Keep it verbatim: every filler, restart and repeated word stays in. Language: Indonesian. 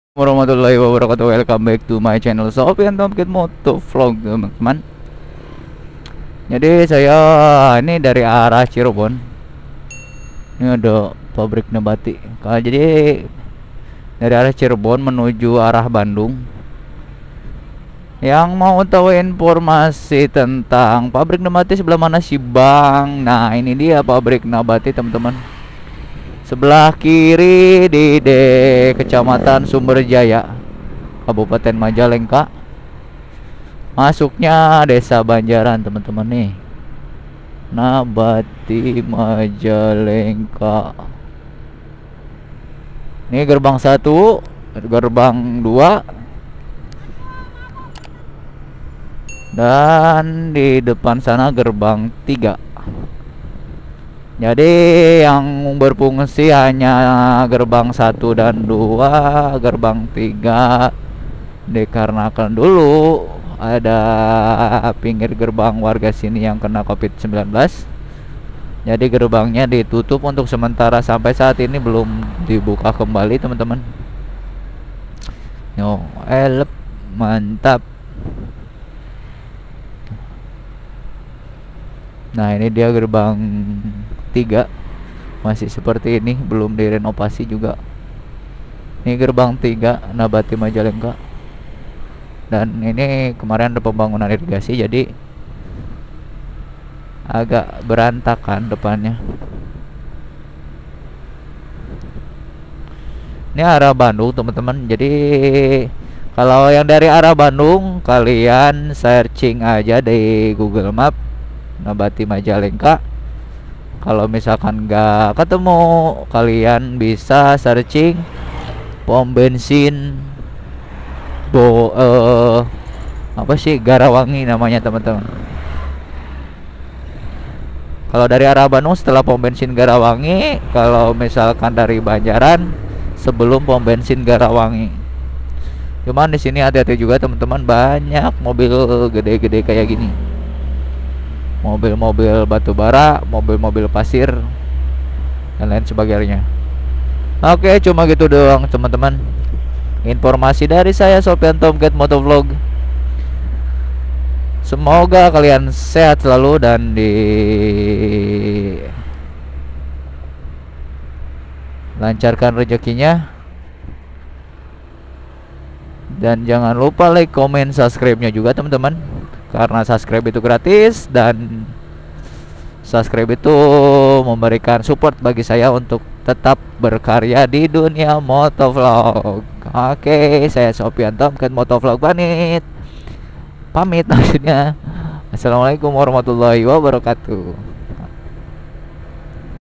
Warahmatullahi wabarakatuh. Welcome back to my channel Sofian Tomkit Moto Vlog, teman-teman. Jadi saya ini dari arah Cirebon. Ini ada pabrik Nebati. Kalau jadi dari arah Cirebon menuju arah Bandung. Yang mau tahu informasi tentang pabrik Nebati sebelah mana sih Bang? Nah, ini dia pabrik Nebati, teman-teman. Sebelah kiri di, di Kecamatan Sumberjaya, Kabupaten Majalengka. Masuknya Desa Banjaran, teman-teman nih. Nebati Majalengka. Ini gerbang satu, gerbang dua, dan di depan sana gerbang tiga. Jadi yang berfungsi hanya gerbang satu dan dua, gerbang tiga dikarenakan dulu ada pinggir gerbang warga sini yang kena covid sembilan belas. Jadi gerbangnya ditutup untuk sementara, sampai saat ini belum dibuka kembali, teman-teman. Yo, elep mantap. Nah, ini dia gerbang tiga, masih seperti ini, belum direnovasi juga. Ini gerbang tiga Nebati Majalengka. Dan ini kemarin ada pembangunan irigasi, jadi agak berantakan depannya. Ini arah Bandung, teman-teman. Jadi kalau yang dari arah Bandung, kalian searching aja di Google Map Nebati Majalengka. Kalau misalkan nggak ketemu, kalian bisa searching pom bensin Bo uh, apa sih Garawangi namanya, teman-teman. Kalau dari arah Bandung setelah pom bensin Garawangi, kalau misalkan dari Banjaran sebelum pom bensin Garawangi. Cuman di sini hati-hati juga, teman-teman, banyak mobil gede-gede kayak gini. Mobil-mobil batu bara, mobil-mobil pasir, dan lain sebagainya. Oke, cuma gitu doang, teman-teman. Informasi dari saya Sofian Tomkit Motovlog. Semoga kalian sehat selalu dan di lancarkan rezekinya. Dan jangan lupa like, comment, subscribe-nya juga, teman-teman. Karena subscribe itu gratis dan subscribe itu memberikan support bagi saya untuk tetap berkarya di dunia motovlog. Oke, saya Sofian Tomkit Motovlog pamit. Pamit maksudnya. Assalamualaikum warahmatullahi wabarakatuh.